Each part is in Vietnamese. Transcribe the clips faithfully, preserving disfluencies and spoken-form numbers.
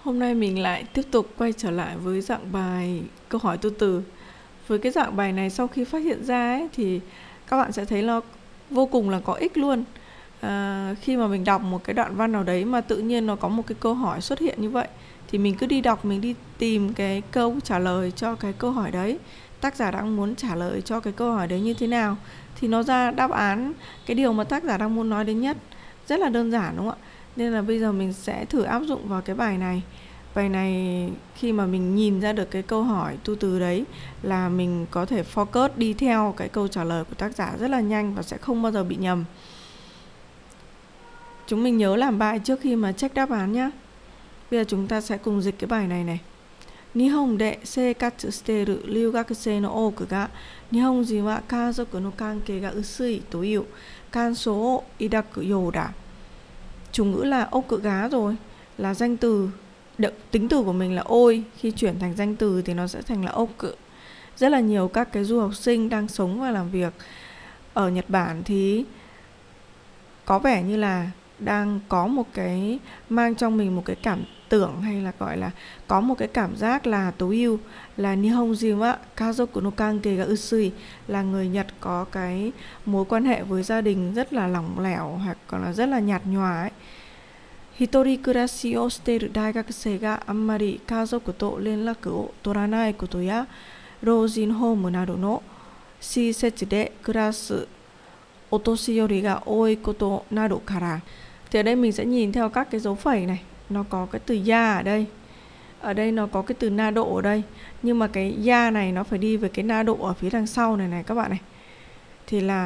Hôm nay mình lại tiếp tục quay trở lại với dạng bài câu hỏi tu từ. Với cái dạng bài này sau khi phát hiện ra ấy, thì các bạn sẽ thấy nó vô cùng là có ích luôn. À, khi mà mình đọc một cái đoạn văn nào đấy mà tự nhiên nó có một cái câu hỏi xuất hiện như vậy, thì mình cứ đi đọc, mình đi tìm cái câu trả lời cho cái câu hỏi đấy. Tác giả đang muốn trả lời cho cái câu hỏi đấy như thế nào, thì nó ra đáp án cái điều mà tác giả đang muốn nói đến nhất. Rất là đơn giản đúng không ạ? Nên là bây giờ mình sẽ thử áp dụng vào cái bài này. Bài này khi mà mình nhìn ra được cái câu hỏi tu từ đấy là mình có thể focus đi theo cái câu trả lời của tác giả rất là nhanh và sẽ không bao giờ bị nhầm. Chúng mình nhớ làm bài trước khi mà check đáp án nhé. Bây giờ chúng ta sẽ cùng dịch cái bài này này. Nihon de seikatsu shiteru ryugakusei no oku ga Nihon jin wa kazoku no kankei ga usui toiu kansou o idaku you da. Chủ ngữ là ốc cự gá rồi, là danh từ. Đợi, tính từ của mình là ôi, khi chuyển thành danh từ thì nó sẽ thành là ốc cự. Rất là nhiều các cái du học sinh đang sống và làm việc ở Nhật Bản thì có vẻ như là đang có một cái, mang trong mình một cái cảm tưởng hay là gọi là có một cái cảm giác là tối ưu, là Nihonjin wa kazoku no kankei ga usui, là người Nhật có cái mối quan hệ với gia đình rất là lỏng lẻo hoặc còn là rất là nhạt nhòa ấy. Hitori kurashi o shiteru daigakusei ga ammari kazoku to renraku o toranai koto ya roujin home nado no shisetsu de kurasu otoshiyori ga oi koto nado kara. Thì ở đây mình sẽ nhìn theo các cái dấu phẩy này, nó có cái từ ya ở đây, ở đây nó có cái từ nado ở đây, nhưng mà cái ya này nó phải đi với cái nado ở phía đằng sau này này các bạn này, thì là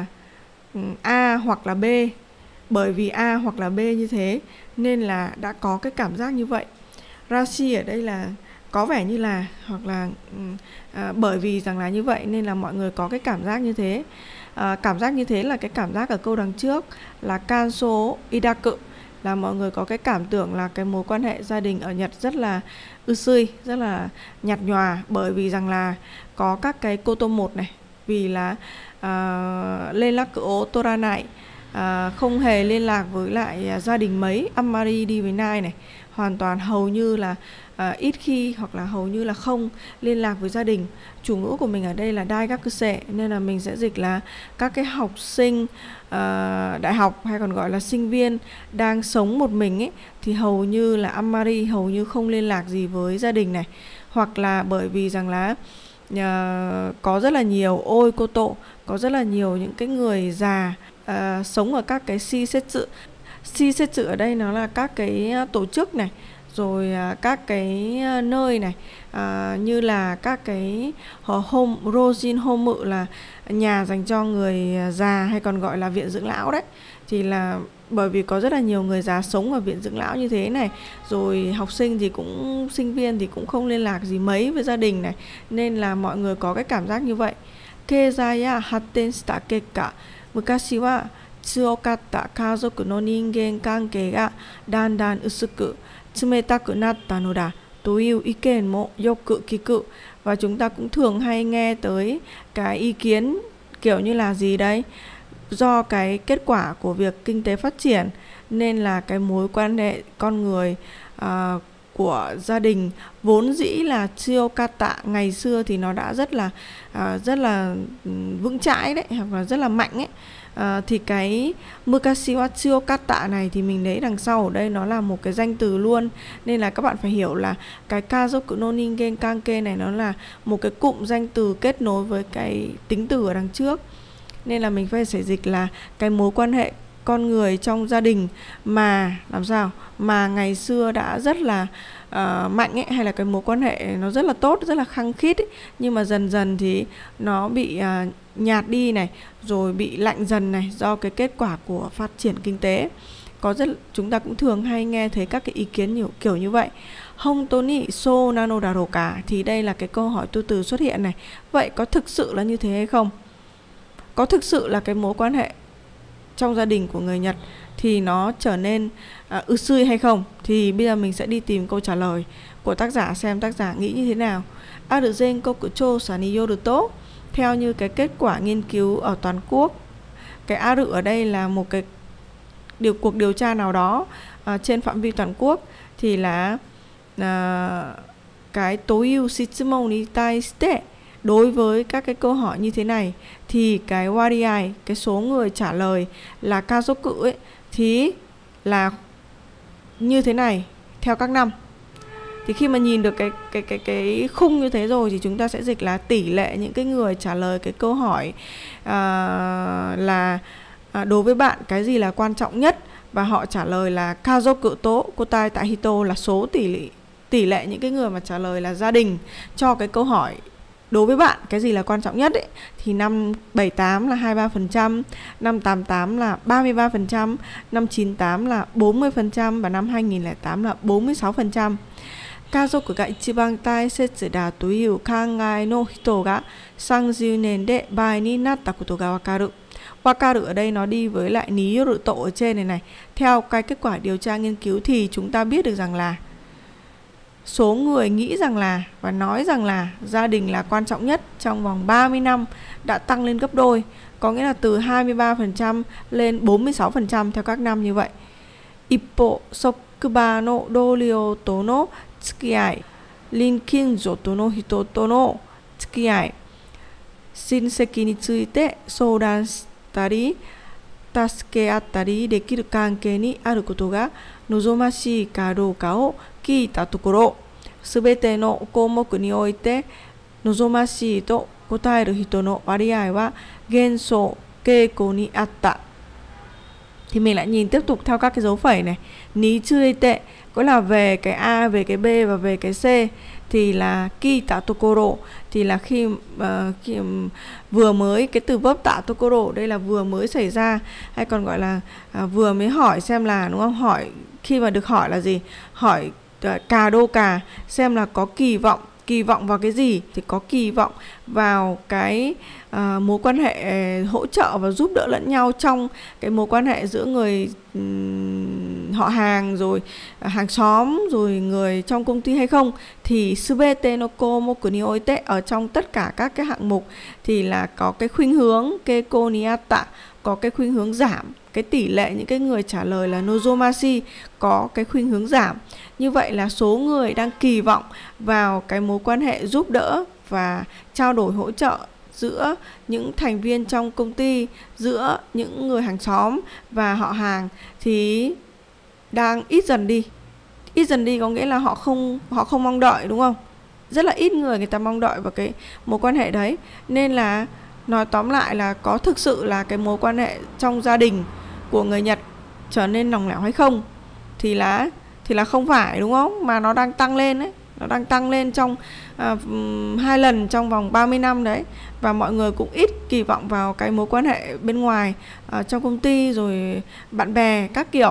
A hoặc là B. Bởi vì A hoặc là B như thế nên là đã có cái cảm giác như vậy. Rashi ở đây là có vẻ như là, hoặc là à, bởi vì rằng là như vậy nên là mọi người có cái cảm giác như thế. À, cảm giác như thế là cái cảm giác ở câu đằng trước là kansou idaku, là mọi người có cái cảm tưởng là cái mối quan hệ gia đình ở Nhật rất là usui, rất là nhạt nhòa, bởi vì rằng là có các cái koto một này, vì là uh, renraku o toranai, À, không hề liên lạc với lại à, gia đình mấy, ammari đi với nai này, hoàn toàn hầu như là à, ít khi hoặc là hầu như là không liên lạc với gia đình. Chủ ngữ của mình ở đây là daigakusei nên là mình sẽ dịch là các cái học sinh à, đại học hay còn gọi là sinh viên đang sống một mình ấy, thì hầu như là ammari, hầu như không liên lạc gì với gia đình này, hoặc là bởi vì rằng là à, có rất là nhiều ôi cô tổ, có rất là nhiều những cái người già À, sống ở các cái shisetsu. Shisetsu ở đây nó là các cái tổ chức này, rồi à, các cái nơi này, à, như là các cái home, roujin home là nhà dành cho người già hay còn gọi là viện dưỡng lão đấy. Thì là bởi vì có rất là nhiều người già sống ở viện dưỡng lão như thế này, rồi học sinh thì cũng, sinh viên thì cũng không liên lạc gì mấy với gia đình này, nên là mọi người có cái cảm giác như vậy. Keizai ya hatten shita kekka mukashi wa tsuokatta kazoku no ningen kankei ga dandan usuku tsumetaku natta no da toiu iken mo yoku kiku. Và chúng ta cũng thường hay nghe tới cái ý kiến kiểu như là gì đấy, do cái kết quả của việc kinh tế phát triển nên là cái mối quan hệ con người à, của gia đình vốn dĩ là tsuokata ngày xưa thì nó đã rất là à, rất là vững chãi đấy, hoặc là rất là mạnh ấy. À, thì cái mukashi wa tsuokata này thì mình lấy đằng sau ở đây nó là một cái danh từ luôn, nên là các bạn phải hiểu là cái kazoku no ningen kankei này nó là một cái cụm danh từ kết nối với cái tính từ ở đằng trước, nên là mình phải phải dịch là cái mối quan hệ con người trong gia đình mà làm sao mà ngày xưa đã rất là uh, mạnh ấy, hay là cái mối quan hệ nó rất là tốt, rất là khăng khít ấy, nhưng mà dần dần thì nó bị uh, nhạt đi này, rồi bị lạnh dần này, do cái kết quả của phát triển kinh tế. Có rất, chúng ta cũng thường hay nghe thấy các cái ý kiến nhiều kiểu như vậy. Hontoni so nano daroka, thì đây là cái câu hỏi tu từ xuất hiện này. Vậy có thực sự là như thế hay không? Có thực sự là cái mối quan hệ trong gia đình của người Nhật thì nó trở nên uh, usui hay không? Thì bây giờ mình sẽ đi tìm câu trả lời của tác giả, xem tác giả nghĩ như thế nào. Aru zenkoku chousa ni yoru to, theo như cái kết quả nghiên cứu ở toàn quốc. Cái aru ở đây là một cái điều cuộc điều tra nào đó uh, trên phạm vi toàn quốc, thì là à, cái tối ưu shitsumon ni taishite, đối với các cái câu hỏi như thế này thì cái wariai, cái số người trả lời là kazoku ấy thì là như thế này theo các năm. Thì khi mà nhìn được cái cái cái cái khung như thế rồi thì chúng ta sẽ dịch là tỷ lệ những cái người trả lời cái câu hỏi à, là à, đối với bạn cái gì là quan trọng nhất, và họ trả lời là kazoku to kotai ta hito, là số tỷ lệ tỷ lệ những cái người mà trả lời là gia đình cho cái câu hỏi đối với bạn cái gì là quan trọng nhất ấy, thì năm bảy tám là hai mươi ba phần trăm, năm tám tám là ba mươi ba phần trăm, năm chín tám là bốn mươi phần trăm và năm hai nghìn lẻ tám là bốn mươi sáu phần trăm. Kazoku ga ichiban taisetsu da to iu kangai no hito ga ba mươi nen de bai ni natta koto ga wakaru. Wakaru ở đây nó đi với lại ní rự tổ ở trên này này. Theo cái kết quả điều tra nghiên cứu thì chúng ta biết được rằng là số người nghĩ rằng là và nói rằng là gia đình là quan trọng nhất trong vòng ba mươi năm đã tăng lên gấp đôi, có nghĩa là từ hai mươi ba phần trăm lên bốn mươi sáu phần trăm theo các năm như vậy. Ippo sokuba no doryo to no tsukiai, rinkinjo to no hito to no tsukiai, shinseki ni tsuite soudan shitari tasukeattari dekiru kankei ni aru koto ga nozomashii ka douka o kita tokoro, subete no koumoku ni oite nozomashii to kotaeru hito no wariai wa gensou keiko ni atta. Thì mình lại nhìn tiếp tục theo các cái dấu phẩy này. Ní chưa tệ có là về cái A, về cái B và về cái C thì là kita tokoro, thì là khi, uh, khi um, vừa mới cái từ verb tạ tokoro đây là vừa mới xảy ra, hay còn gọi là uh, vừa mới hỏi xem là, đúng không? Hỏi khi mà được hỏi là gì? Hỏi uh, cà đô cà xem là có kỳ vọng kỳ vọng vào cái gì, thì có kỳ vọng vào cái uh, mối quan hệ hỗ trợ và giúp đỡ lẫn nhau trong cái mối quan hệ giữa người um, họ hàng rồi uh, hàng xóm rồi người trong công ty hay không. Thì subete no komoku ni oite, ở trong tất cả các cái hạng mục thì là có cái khuynh hướng keiko ni atta, có cái khuynh hướng giảm, cái tỷ lệ những cái người trả lời là nozomashi có cái khuynh hướng giảm. Như vậy là số người đang kỳ vọng vào cái mối quan hệ giúp đỡ và trao đổi hỗ trợ giữa những thành viên trong công ty, giữa những người hàng xóm và họ hàng thì đang ít dần đi. Ít dần đi có nghĩa là họ không họ không mong đợi, đúng không? Rất là ít người người ta mong đợi vào cái mối quan hệ đấy. Nên là nói tóm lại là có thực sự là cái mối quan hệ trong gia đình của người Nhật trở nên lỏng lẻo hay không thì là thì là không phải, đúng không? Mà nó đang tăng lên đấy, nó đang tăng lên trong uh, hai lần trong vòng ba mươi năm đấy. Và mọi người cũng ít kỳ vọng vào cái mối quan hệ bên ngoài, uh, trong công ty rồi bạn bè các kiểu.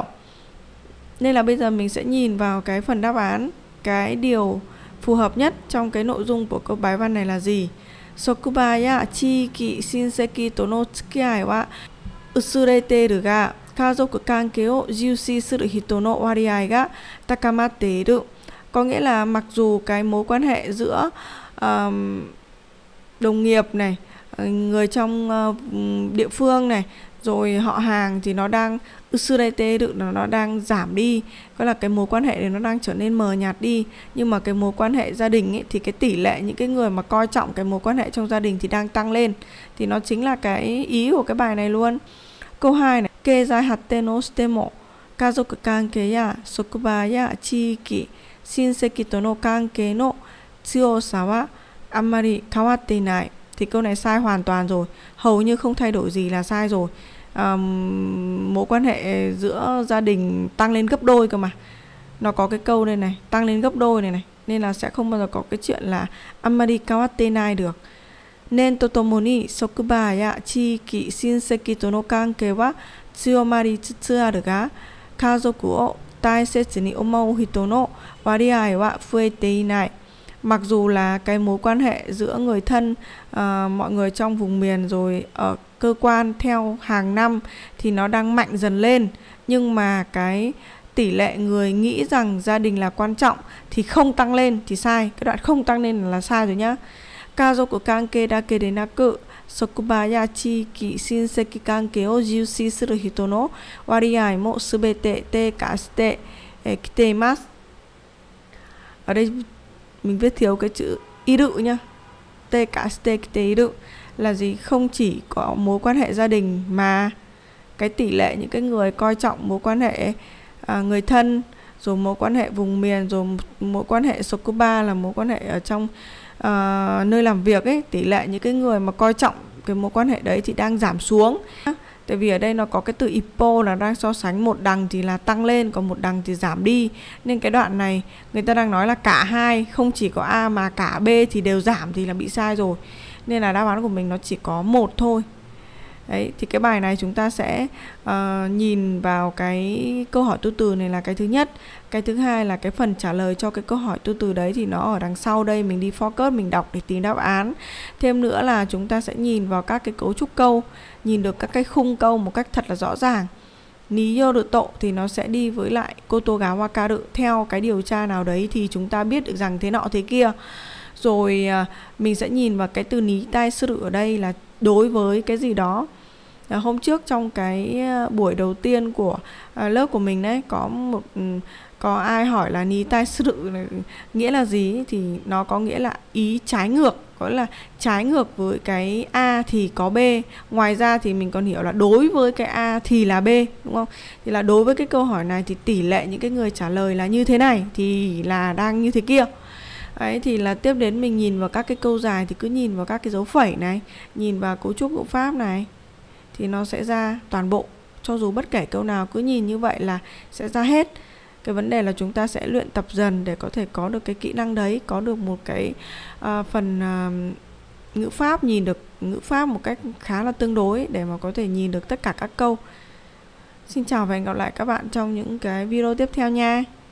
Nên là bây giờ mình sẽ nhìn vào cái phần đáp án, cái điều phù hợp nhất trong cái nội dung của câu bài văn này là gì. Sokuba ya chiiki shinseki to no tsukiai wa usureteru ga kazoku kankei o jiushi suru hito no wariai ga takamatteiru. Có nghĩa là mặc dù cái mối quan hệ giữa um, đồng nghiệp này, người trong uh, địa phương này, rồi họ hàng thì nó đang usureteru, nó đang giảm đi, có là cái mối quan hệ này nó đang trở nên mờ nhạt đi. Nhưng mà cái mối quan hệ gia đình ấy, thì cái tỷ lệ những cái người mà coi trọng cái mối quan hệ trong gia đình thì đang tăng lên. Thì nó chính là cái ý của cái bài này luôn. Câu hai này, keizai hatten o shite mo kazoku kankei ya sokuba ya chiiki shinseki to no kankei no tsuyosa wa amari kawatte inai. Thì câu này sai hoàn toàn rồi, hầu như không thay đổi gì là sai rồi. À, mối quan hệ giữa gia đình tăng lên gấp đôi cơ mà. Nó có cái câu đây này, tăng lên gấp đôi này này. Nên là sẽ không bao giờ có cái chuyện là amari kawatte inai được. Nen to tomo ni sokuba ya chiiki shinseki to no kankei wa tsuyomari tsutsu aru ga kazoku o taisetsu ni omou hito no wariai wa fuete inai. Mặc dù là cái mối quan hệ giữa người thân, uh, mọi người trong vùng miền rồi ở cơ quan theo hàng năm thì nó đang mạnh dần lên, nhưng mà cái tỷ lệ người nghĩ rằng gia đình là quan trọng thì không tăng lên thì sai. Cái đoạn không tăng lên là sai rồi nhá. Kazoku kankei dake de naku sokuba ya chiiki shinseki kankei o jiushi suru hito no wariai mo subete teika shite kiteimasu. Ở đây mình viết thiếu cái chữ iru nhá. Te ka shite kite iru là gì? Không chỉ có mối quan hệ gia đình mà cái tỷ lệ những cái người coi trọng mối quan hệ à, người thân, rồi mối quan hệ vùng miền, rồi mối quan hệ sokuba là mối quan hệ ở trong à, nơi làm việc ấy, tỷ lệ những cái người mà coi trọng cái mối quan hệ đấy thì đang giảm xuống. Tại vì ở đây nó có cái từ ippo là đang so sánh, một đằng thì là tăng lên, còn một đằng thì giảm đi. Nên cái đoạn này người ta đang nói là cả hai, không chỉ có A mà cả B thì đều giảm thì là bị sai rồi. Nên là đáp án của mình nó chỉ có một thôi. Đấy, thì cái bài này chúng ta sẽ uh, nhìn vào cái câu hỏi tu từ này là cái thứ nhất. Cái thứ hai là cái phần trả lời cho cái câu hỏi tu từ đấy thì nó ở đằng sau đây. Mình đi focus, mình đọc để tìm đáp án. Thêm nữa là chúng ta sẽ nhìn vào các cái cấu trúc câu, nhìn được các cái khung câu một cách thật là rõ ràng. Ní yoru to thì nó sẽ đi với lại koto ga wakaru. Theo cái điều tra nào đấy thì chúng ta biết được rằng thế nọ thế kia. Rồi uh, mình sẽ nhìn vào cái từ ní tai suru ở đây là đối với cái gì đó. À, hôm trước trong cái buổi đầu tiên của à, lớp của mình đấy, có một có ai hỏi là ní tai sự nghĩa là gì, thì nó có nghĩa là ý trái ngược, có là trái ngược với cái A thì có B. Ngoài ra thì mình còn hiểu là đối với cái A thì là B, đúng không? Thì là đối với cái câu hỏi này thì tỷ lệ những cái người trả lời là như thế này thì là đang như thế kia. Đấy, thì là tiếp đến mình nhìn vào các cái câu dài thì cứ nhìn vào các cái dấu phẩy này, nhìn vào cấu trúc ngữ pháp này thì nó sẽ ra toàn bộ. Cho dù bất kể câu nào cứ nhìn như vậy là sẽ ra hết. Cái vấn đề là chúng ta sẽ luyện tập dần để có thể có được cái kỹ năng đấy, có được một cái uh, phần uh, ngữ pháp, nhìn được ngữ pháp một cách khá là tương đối để mà có thể nhìn được tất cả các câu. Xin chào và hẹn gặp lại các bạn trong những cái video tiếp theo nha.